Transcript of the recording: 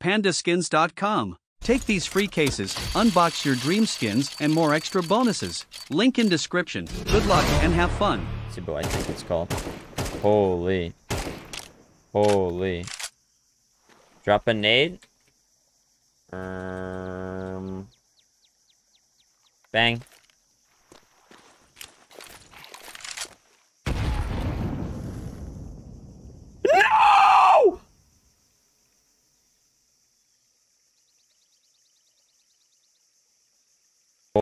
pandaskins.com. Take these free cases, unbox your dream skins, and more extra bonuses. Link in description. Good luck and have fun. Sibo, I think it's called. Holy. Holy. Drop a nade. Bang.